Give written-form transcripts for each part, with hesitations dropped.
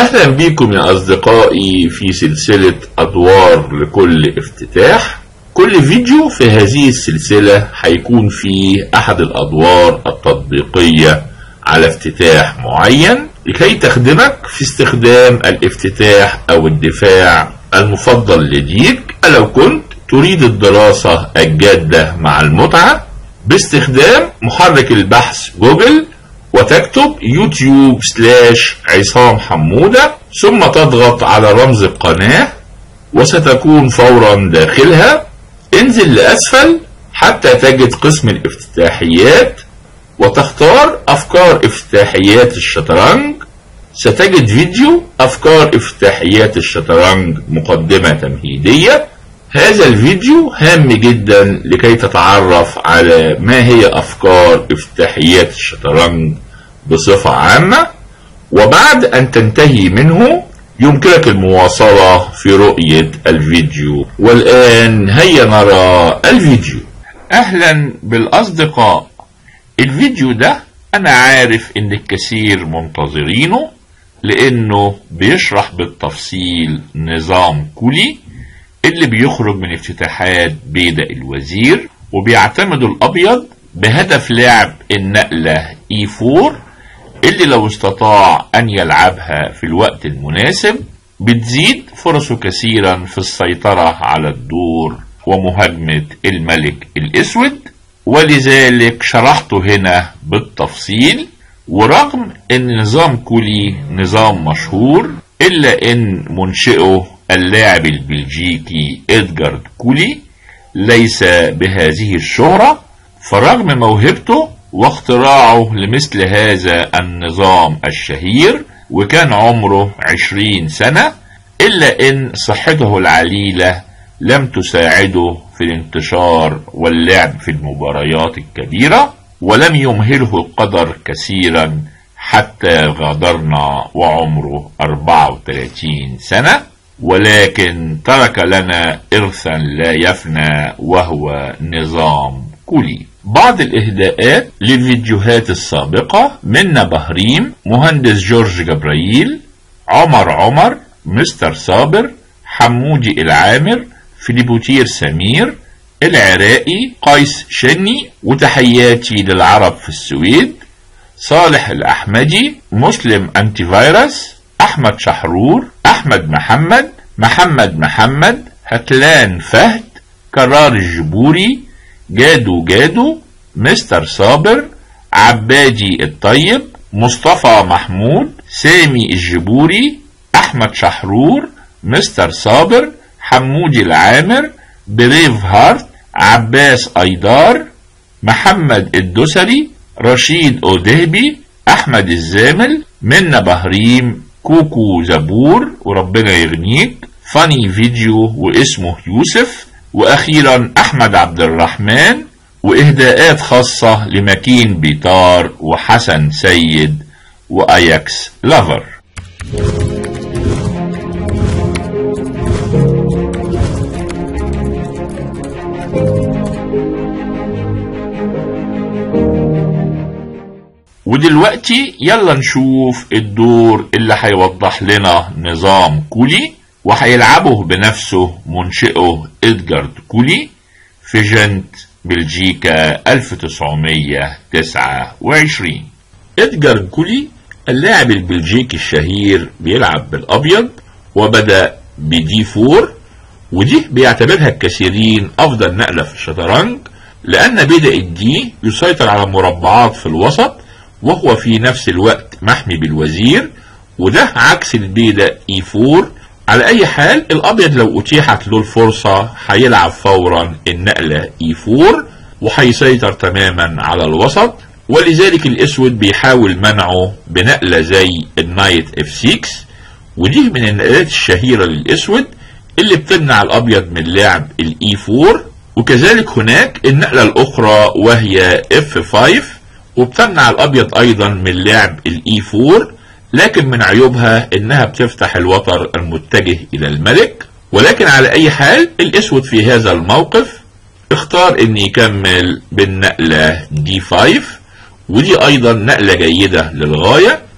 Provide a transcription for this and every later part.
أهلا بكم يا أصدقائي في سلسلة أدوار لكل افتتاح. كل فيديو في هذه السلسلة هيكون فيه أحد الأدوار التطبيقية على افتتاح معين لكي تخدمك في استخدام الافتتاح أو الدفاع المفضل لديك لو كنت تريد الدراسة الجادة مع المتعة باستخدام محرك البحث جوجل، وتكتب youtube/عصام حمودة، ثم تضغط على رمز القناة وستكون فورا داخلها. انزل لأسفل حتى تجد قسم الافتتاحيات وتختار أفكار افتتاحيات الشطرنج. ستجد فيديو أفكار افتتاحيات الشطرنج مقدمة تمهيدية. هذا الفيديو هام جدا لكي تتعرف على ما هي أفكار افتتاحيات الشطرنج بصفة عامة، وبعد أن تنتهي منه يمكنك المواصلة في رؤية الفيديو. والآن هيا نرى الفيديو. أهلا بالأصدقاء. الفيديو ده أنا عارف إن الكثير منتظرينه لأنه بيشرح بالتفصيل نظام كولي اللي بيخرج من افتتاحات بيدق الوزير، وبيعتمد الأبيض بهدف لعب النقلة E4 اللي لو استطاع أن يلعبها في الوقت المناسب بتزيد فرصه كثيرا في السيطرة على الدور ومهاجمة الملك الأسود، ولذلك شرحته هنا بالتفصيل. ورغم أن نظام كولي نظام مشهور إلا أن منشئه اللاعب البلجيكي إدغارد كولي ليس بهذه الشهرة، فرغم موهبته واختراعه لمثل هذا النظام الشهير وكان عمره 20 سنة إلا أن صحته العليلة لم تساعده في الانتشار واللعب في المباريات الكبيرة، ولم يمهله القدر كثيرا حتى غادرنا وعمره 34 سنة، ولكن ترك لنا إرثا لا يفنى وهو نظام كولي. بعض الإهداءات للفيديوهات السابقة: منا بهريم، مهندس جورج جبرائيل، عمر، مستر صابر، حمودي العامر، فيليبوتير سمير، العراقي، قيس شني، وتحياتي للعرب في السويد، صالح الأحمدي، مسلم أنتي فيروس، أحمد شحرور، أحمد محمد، هتلان فهد، كرار الجبوري، جادو، مستر صابر، عبادي الطيب، مصطفى محمود، سامي الجبوري، أحمد شحرور، مستر صابر، حمودي العامر، بريف هارت، عباس أيدار، محمد الدسري، رشيد أودهبي، أحمد الزامل، منا بهريم، كوكو زبور وربنا يغنيك، فاني فيديو واسمه يوسف، وأخيرا أحمد عبد الرحمن، وإهداءات خاصة لمكين بيطار وحسن سيد وأياكس لافر. ودلوقتي يلا نشوف الدور اللي هيوضح لنا نظام كولي وهيلعبه بنفسه منشئه إدغارد كولي في جنت بلجيكا 1929. إدغارد كولي اللاعب البلجيكي الشهير بيلعب بالأبيض وبدأ بدي 4، ودي بيعتبرها الكثيرين أفضل نقلة في الشطرنج لأن بدأ الدي يسيطر على مربعات في الوسط وهو في نفس الوقت محمي بالوزير، وده عكس البيدق E4. على أي حال الأبيض لو أتيحت له الفرصة هيلعب فورا النقلة E4 وهيسيطر تماما على الوسط، ولذلك الأسود بيحاول منعه بنقلة زي النايت F6، ودي من النقلات الشهيرة للأسود اللي بتمنع الأبيض من لعب الE4. وكذلك هناك النقلة الأخرى وهي F5 وبتمنع الأبيض أيضا من لعب الE4، لكن من عيوبها إنها بتفتح الوتر المتجه إلى الملك. ولكن على أي حال الأسود في هذا الموقف اختار إن يكمل بالنقلة D5، ودي أيضا نقلة جيدة للغاية،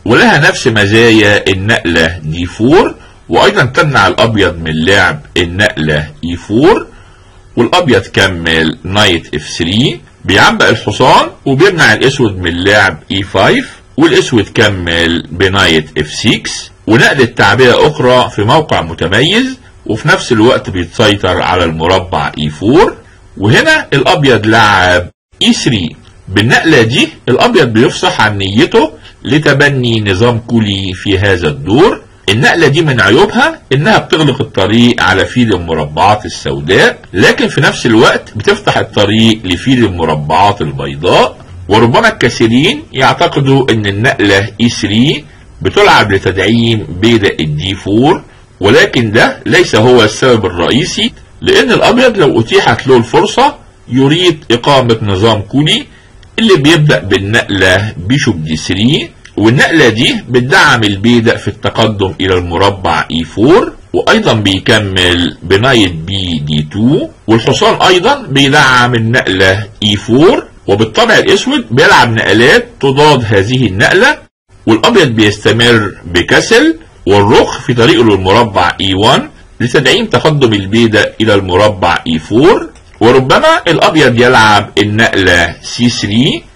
ولها نفس مزايا النقلة D4، وايضا تمنع الابيض من لعب النقلة E4. والابيض كمل نايت F3 بيعبق الحصان وبيمنع الاسود من لعب E5، والاسود كمل بنايت F6 ونقلة تعبئة اخرى في موقع متميز، وفي نفس الوقت بيتسيطر على المربع E4. وهنا الابيض لعب E3. بالنقلة دي الابيض بيفصح عن نيته لتبني نظام كولي في هذا الدور. النقلة دي من عيوبها انها بتغلق الطريق على فيل المربعات السوداء، لكن في نفس الوقت بتفتح الطريق لفيل المربعات البيضاء. وربما الكثيرين يعتقدوا ان النقلة E3 بتلعب لتدعيم بيدق D4، ولكن ده ليس هو السبب الرئيسي، لان الابيض لو اتيحت له الفرصة يريد اقامة نظام كولي اللي بيبدأ بالنقلة بيشوب D3، والنقلة دي بتدعم البيدق في التقدم الى المربع E4، وايضا بيكمل بنايت بي D2، والحصان ايضا بيدعم النقلة E4. وبالطبع الاسود بيلعب نقلات تضاد هذه النقلة، والابيض بيستمر بكسل والرخ في طريقه للمربع E1 لتدعيم تقدم البيدق الى المربع E4. وربما الابيض يلعب النقلة C3،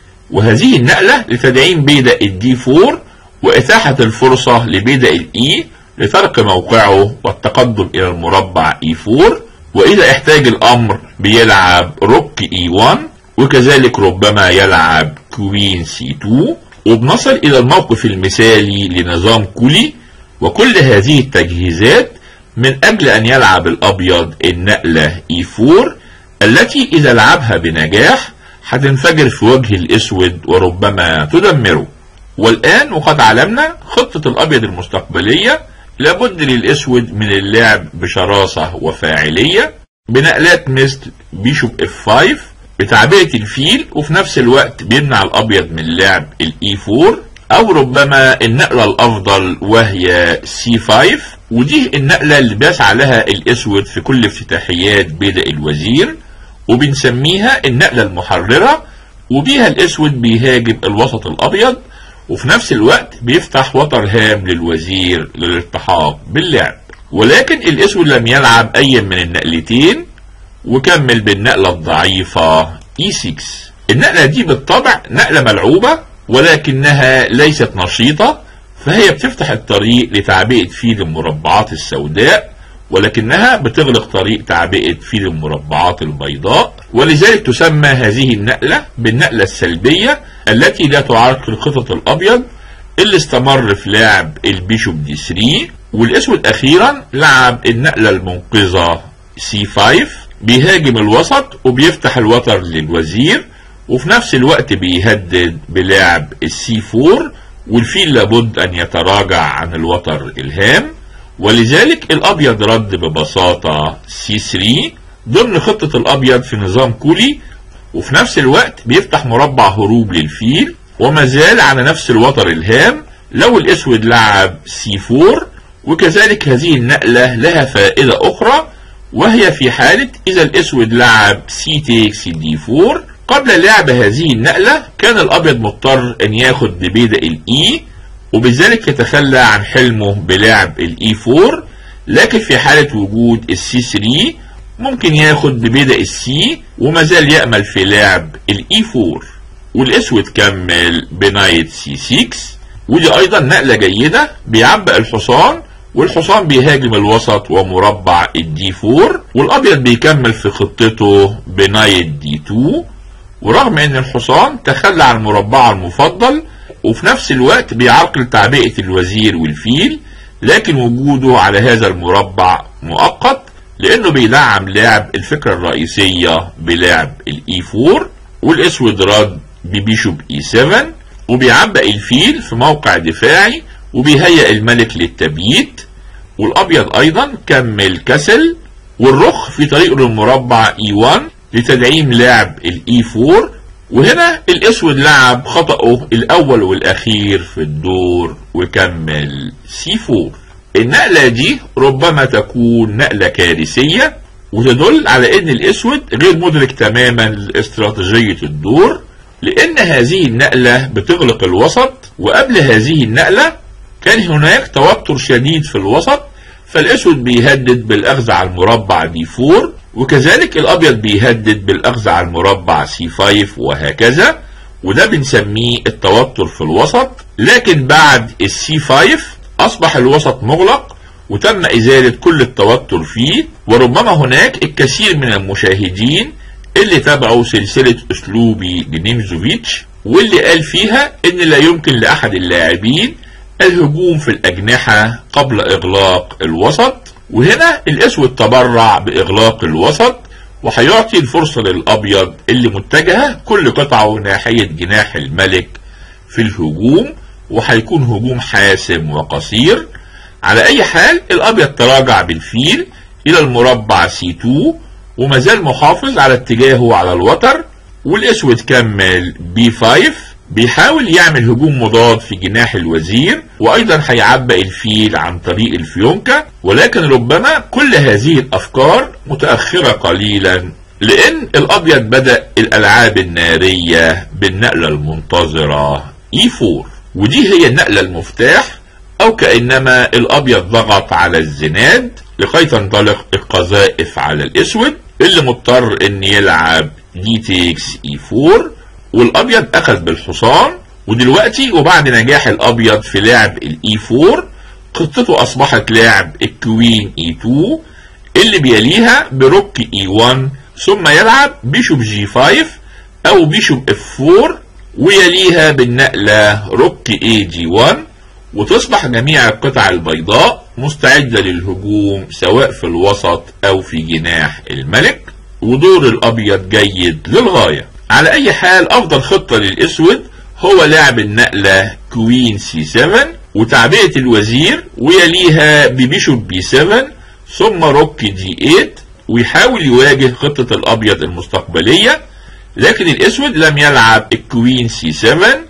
وهذه النقلة لتدعيم بيدق D4 واتاحة الفرصة لبيدق E لترك موقعه والتقدم الى المربع E4. واذا احتاج الامر بيلعب روك E1، وكذلك ربما يلعب كوين C2. وبنصل الى الموقف المثالي لنظام كولي، وكل هذه التجهيزات من اجل ان يلعب الابيض النقلة E4 التي اذا لعبها بنجاح هتنفجر في وجه الاسود وربما تدمره. والان وقد علمنا خطة الابيض المستقبلية، لابد للاسود من اللعب بشراسة وفاعلية بنقلات مثل بيشوب F5 بتعبئة الفيل، وفي نفس الوقت بيمنع الابيض من لعب الE4، او ربما النقلة الافضل وهي C5، ودي النقلة اللي بيسعى لها الاسود في كل افتتاحيات بيدق الوزير، وبنسميها النقلة المحررة. وبيها الاسود بيهاجم الوسط الابيض، وفي نفس الوقت بيفتح وتر هام للوزير للالتحاق باللعب. ولكن الاسود لم يلعب اي من النقلتين وكمل بالنقلة الضعيفة E6. النقلة دي بالطبع نقلة ملعوبة ولكنها ليست نشيطة، فهي بتفتح الطريق لتعبئة فيل المربعات السوداء، ولكنها بتغلق طريق تعبئة فيل المربعات البيضاء، ولذلك تسمى هذه النقلة بالنقلة السلبية التي لا تعرقل خطط الابيض اللي استمر في لعب البيشوب D3. والاسود اخيرا لعب النقلة المنقذة C5 بيهاجم الوسط وبيفتح الوتر للوزير، وفي نفس الوقت بيهدد بلعب الC4، والفيل لابد ان يتراجع عن الوتر الهام. ولذلك الابيض رد ببساطة C3 ضمن خطة الابيض في نظام كولي، وفي نفس الوقت بيفتح مربع هروب للفيل وما زال على نفس الوتر الهام لو الاسود لعب C4. وكذلك هذه النقلة لها فائدة اخرى، وهي في حالة اذا الاسود لعب C takes D4. قبل لعب هذه النقلة كان الابيض مضطر ان ياخد ببيدق الE، وبذلك يتخلى عن حلمه بلعب الE4. لكن في حالة وجود الC3 ممكن ياخد ببيدق الC وما زال يأمل في لعب الE4. والاسود كمل بنايت C6، ودي ايضا نقلة جيدة بيعبق الحصان، والحصان بيهاجم الوسط ومربع الD4، والابيض بيكمل في خطته بنايت D2. ورغم ان الحصان تخلى عن مربعه المفضل وفي نفس الوقت بيعرقل تعبئة الوزير والفيل، لكن وجوده على هذا المربع مؤقت لانه بيدعم لعب الفكرة الرئيسية بلعب الE4. والاسود رد ببيشوب E7 وبيعبق الفيل في موقع دفاعي وبيهيئ الملك للتبييت. والابيض ايضا كمل كسل والرخ في طريقه للمربع E1 لتدعيم لعب الE4. وهنا الاسود لعب خطأه الاول والاخير في الدور وكمل C4. النقلة دي ربما تكون نقلة كارثية وتدل على ان الاسود غير مدرك تماما لاستراتيجية الدور، لان هذه النقلة بتغلق الوسط، وقبل هذه النقلة كان هناك توتر شديد في الوسط، فالاسود بيهدد بالاخذ على المربع D4، وكذلك الابيض بيهدد بالاخذ على المربع C5 وهكذا، وده بنسميه التوتر في الوسط. لكن بعد الC5 اصبح الوسط مغلق وتم ازالة كل التوتر فيه، وربما هناك الكثير من المشاهدين اللي تابعوا سلسلة اسلوبي لنيمزوفيتش واللي قال فيها ان لا يمكن لاحد اللاعبين الهجوم في الاجنحة قبل اغلاق الوسط. وهنا الاسود تبرع باغلاق الوسط، وهيعطي الفرصة للابيض اللي متجهة كل قطعه ناحية جناح الملك في الهجوم، وهيكون هجوم حاسم وقصير. على اي حال الابيض تراجع بالفيل الى المربع C2 ومازال محافظ على اتجاهه على الوتر، والاسود كمل B5 بيحاول يعمل هجوم مضاد في جناح الوزير، وايضا هيعبئ الفيل عن طريق الفيونكة. ولكن ربما كل هذه الافكار متأخرة قليلا، لان الابيض بدأ الالعاب النارية بالنقلة المنتظرة E4، ودي هي النقلة المفتاح، او كأنما الابيض ضغط على الزناد لكي تنطلق القذائف على الاسود اللي مضطر ان يلعب D takes E4، والابيض اخذ بالحصان. ودلوقتي وبعد نجاح الابيض في لعب الE4 خطته اصبحت لعب الكوين E2 اللي بيليها بروك E1، ثم يلعب بيشوب G5 او بيشوب F4 ويليها بالنقلة روك AG1، وتصبح جميع القطع البيضاء مستعدة للهجوم سواء في الوسط او في جناح الملك، ودور الابيض جيد للغاية. على اي حال افضل خطة للاسود هو لعب النقلة كوين C7 وتعبئة الوزير، ويليها ببيشوب B7 ثم روك G8، ويحاول يواجه خطة الابيض المستقبلية. لكن الاسود لم يلعب الكوين C7،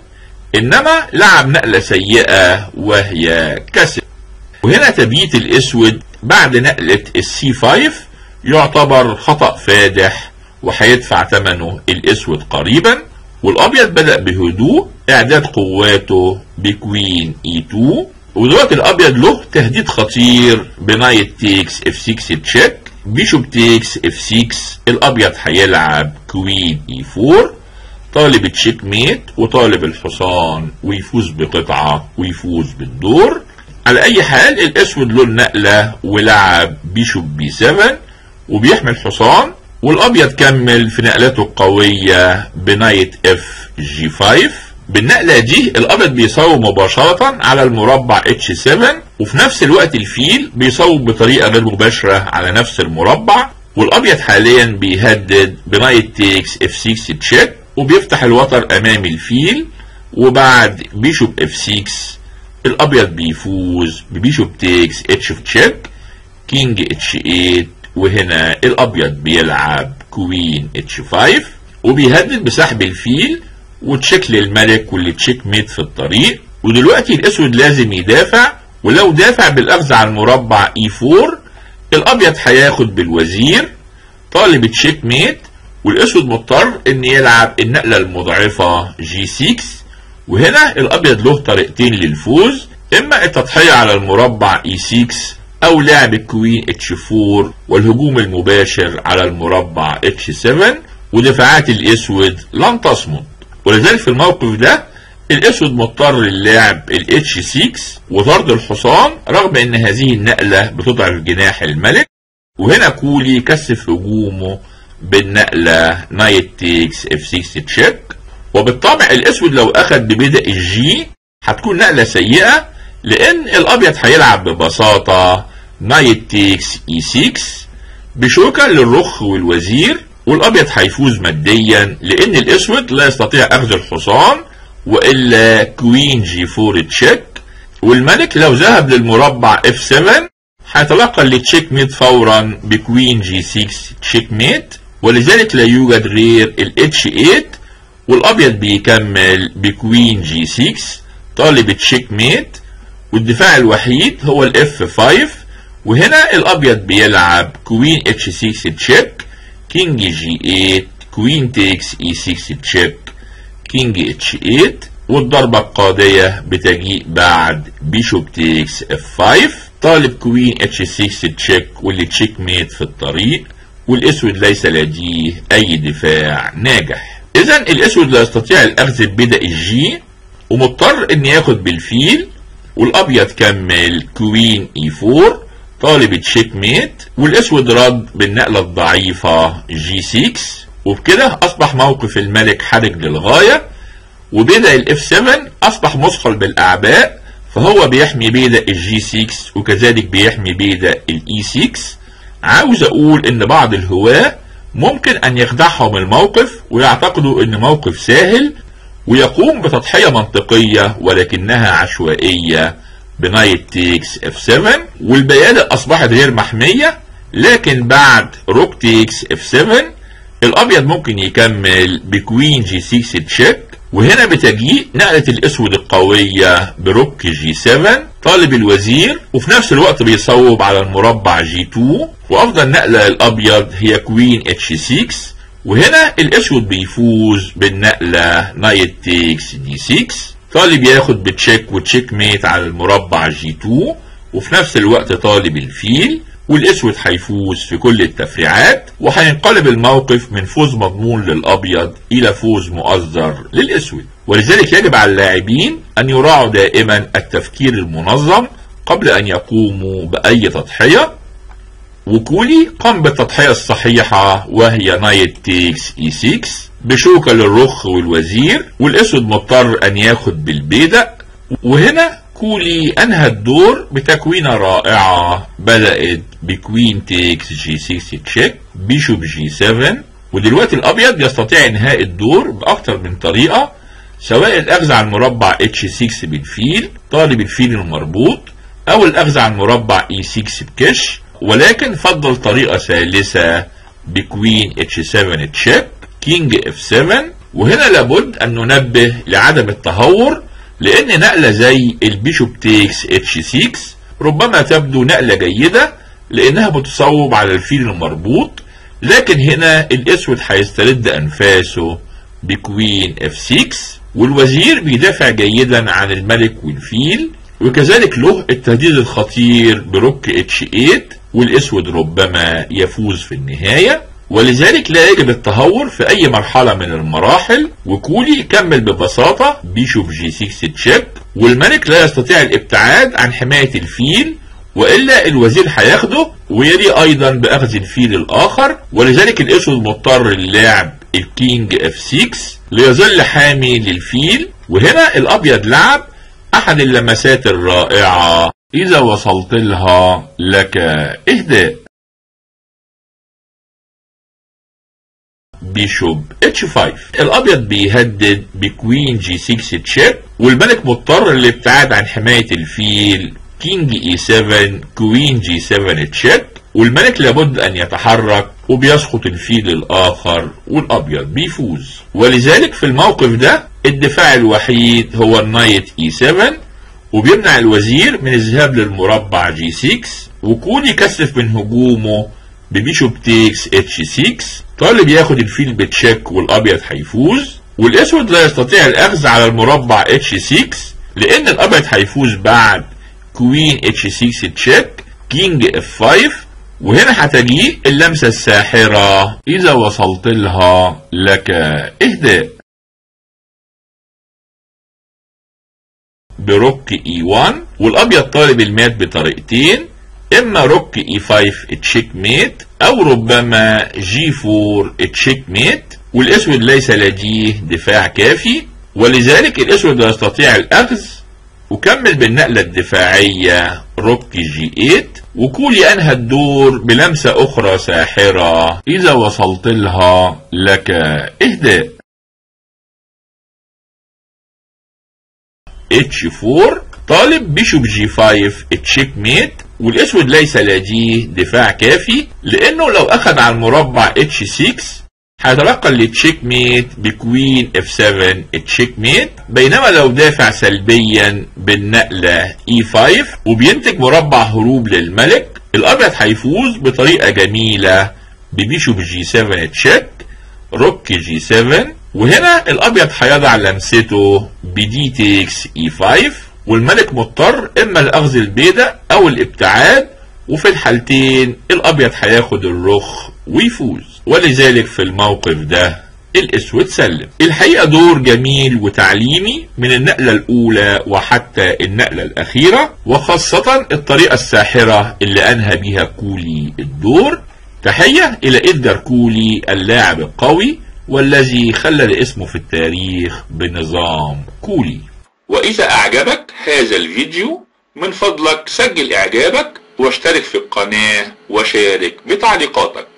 انما لعب نقلة سيئة وهي كسر. وهنا تبييت الاسود بعد نقلة الC5 يعتبر خطأ فادح، وهيدفع ثمنه الاسود قريبا. والابيض بدأ بهدوء اعداد قواته بكوين E2، ودلوقتي الابيض له تهديد خطير بنايت تيكس F6 تشيك، بيشوب تيكس F6، الابيض هيلعب كوين E4 طالب تشيك ميت وطالب الحصان ويفوز بقطعة ويفوز بالدور. على اي حال الاسود له النقلة ولعب بيشوب B7 وبيحمل حصان، والابيض كمل في نقلته القوية بنايت F G5. بالنقلة دي الابيض بيصوب مباشرة على المربع H7، وفي نفس الوقت الفيل بيصوب بطريقة غير مباشرة على نفس المربع، والابيض حاليا بيهدد بنايت تيكس F6 تشيك وبيفتح الوتر امام الفيل. وبعد بيشوب F6 الابيض بيفوز ببيشوب تيكس H تشيك كينج H8، وهنا الابيض بيلعب كوين H5 وبيهدد بسحب الفيل وتشيك للملك واللي تشيك ميت في الطريق. ودلوقتي الاسود لازم يدافع، ولو دافع بالاخذ على المربع E4 الابيض هياخد بالوزير طالب تشيك ميت، والاسود مضطر ان يلعب النقلة المضعفة G6. وهنا الابيض له طريقتين للفوز، اما التضحية على المربع E6 او لعب الكوين H4 والهجوم المباشر على المربع H7، ودفاعات الاسود لن تصمد. ولذلك في الموقف ده الاسود مضطر للعب H6 وطرد الحصان رغم ان هذه النقلة بتضعف جناح الملك. وهنا كولي كثف هجومه بالنقلة نايت تيكس F6 تشيك، وبالطبع الاسود لو اخذ ببدء الجي هتكون نقلة سيئة، لان الابيض هيلعب ببساطة نايت تيكس E6 بشوكة للرخ والوزير، والابيض هيفوز ماديا لان الاسود لا يستطيع اخذ الحصان والا كوين G4 تشيك. والملك لو ذهب للمربع F7 هيتلقى التشيك ميت فورا بكوين G6 تشيك ميت، ولذلك لا يوجد غير H8، والابيض بيكمل بكوين G6 طالب تشيك ميت، والدفاع الوحيد هو F5. وهنا الابيض بيلعب كوين H6 تشيك كينج G8 كوين تيكس E6 تشيك كينج اتش 8، والضربة القاضية بتجيء بعد بيشوب تيكس اف 5. طالب كوين اتش 6 تشيك، واللي تشيك ميت في الطريق، والاسود ليس لديه اي دفاع ناجح. اذا الاسود لا يستطيع الاخذ ببدء الجي ومضطر ان ياخد بالفيل، والابيض كمل كوين اي 4، طالب تشيك ميت، والاسود رد بالنقلة الضعيفة جي 6. وبكده اصبح موقف الملك حرج للغاية، وبدأ الاف 7 اصبح مثقل بالاعباء، فهو بيحمي بيدق الجي 6 وكذلك بيحمي بيدق الاي 6. عاوز اقول ان بعض الهواة ممكن ان يخدعهم الموقف ويعتقدوا ان موقف سهل، ويقوم بتضحية منطقية ولكنها عشوائية بنايت تيكس اف 7، والبيادق اصبحت غير محمية. لكن بعد روك تيكس اف 7 الابيض ممكن يكمل بكوين جي 6 تشيك، وهنا بتجيء نقلة الاسود القوية بروك جي 7، طالب الوزير وفي نفس الوقت بيصوب على المربع جي 2، وافضل نقلة للابيض هي كوين اتش 6، وهنا الاسود بيفوز بالنقلة نايت تيكس دي 6. طالب ياخد بتشيك وتشيك ميت على المربع جي 2، وفي نفس الوقت طالب الفيل، والاسود هيفوز في كل التفريعات، وهينقلب الموقف من فوز مضمون للابيض الى فوز مؤزر للاسود. ولذلك يجب على اللاعبين ان يراعوا دائما التفكير المنظم قبل ان يقوموا باي تضحية. وكولي قام بالتضحية الصحيحة وهي نايت تيكس اي 6 بشوكة للرخ والوزير، والاسود مضطر ان ياخد بالبيدق، وهنا كولي انهى الدور بتكوينة رائعة بدأت بكوين تيكس جي 6 تشيك بيشوب جي 7. ودلوقتي الابيض يستطيع انهاء الدور باكتر من طريقة، سواء الاخذ على المربع اتش 6 بالفيل طالب الفيل المربوط، او الاخذ على المربع اي 6 بكش، ولكن فضل طريقة ثالثة بكوين اتش 7 تشيك كينج اف 7. وهنا لابد ان ننبه لعدم التهور، لان نقلة زي البيشوب تيكس اتش 6 ربما تبدو نقلة جيدة لانها بتصوب على الفيل المربوط، لكن هنا الاسود هيسترد انفاسه بكوين اف 6، والوزير بيدافع جيدا عن الملك والفيل، وكذلك له التهديد الخطير بروك اتش 8، والاسود ربما يفوز في النهاية. ولذلك لا يجب التهور في اي مرحلة من المراحل، وكولي كمل ببساطة بيشوب جي 6 تشيك، والملك لا يستطيع الابتعاد عن حماية الفيل، وإلا الوزير هياخده ويلي أيضا بأخذ الفيل الآخر، ولذلك الأسود مضطر للعب الكينج اف 6 ليظل حامي للفيل. وهنا الأبيض لعب أحد اللمسات الرائعة إذا وصلت لها لك إهداء بيشوب اتش 5. الابيض بيهدد بكوين جي 6 تشيك، والملك مضطر للابتعاد عن حماية الفيل كينج اي 7 كوين جي 7 تشيك، والملك لابد ان يتحرك وبيسقط الفيل الاخر والابيض بيفوز. ولذلك في الموقف ده الدفاع الوحيد هو النايت اي 7، وبيمنع الوزير من الذهاب للمربع جي 6، وكون يكثف من هجومه ببيشوب تيكس اتش 6. طالب ياخد الفيل بتشيك والابيض هيفوز، والاسود لا يستطيع الاخذ على المربع اتش 6 لان الابيض هيفوز بعد كوين اتش 6 تشيك كينج اف 5. وهنا هتجي اللمسة الساحرة اذا وصلت لها لك اهداء بروك اي 1، والابيض طالب المات بطريقتين، اما روك اي 5 تشيك ميت او ربما جي 4 تشيك ميت، والاسود ليس لديه دفاع كافي، ولذلك الاسود لا يستطيع الاخذ، وكمل بالنقلة الدفاعية روك جي 8. وكولي انهى الدور بلمسة اخرى ساحرة اذا وصلت لها لك اهداء اتش 4 طالب بيشوب جي 5 تشيك ميت، والاسود ليس لديه دفاع كافي لانه لو اخذ على المربع اتش 6 هيتلقى التشيك ميت بكوين اف 7 تشيك ميت، بينما لو دافع سلبيا بالنقلة اي 5 وبينتج مربع هروب للملك، الابيض هيفوز بطريقة جميلة ببيشوب جي 7 تشيك روك جي 7 وهنا الابيض هيضع لمسته بدي تيكس E5، والملك مضطر اما لاخذ البيدق او الابتعاد، وفي الحالتين الابيض هياخد الرخ ويفوز، ولذلك في الموقف ده الاسود سلم. الحقيقة دور جميل وتعليمي من النقلة الاولى وحتى النقلة الاخيرة، وخاصة الطريقة الساحرة اللي انهى بيها كولي الدور. تحية الى إدجار كولي اللاعب القوي والذي خلد اسمه في التاريخ بنظام كولي. واذا اعجبك هذا الفيديو من فضلك سجل اعجابك واشترك في القناة وشارك بتعليقاتك.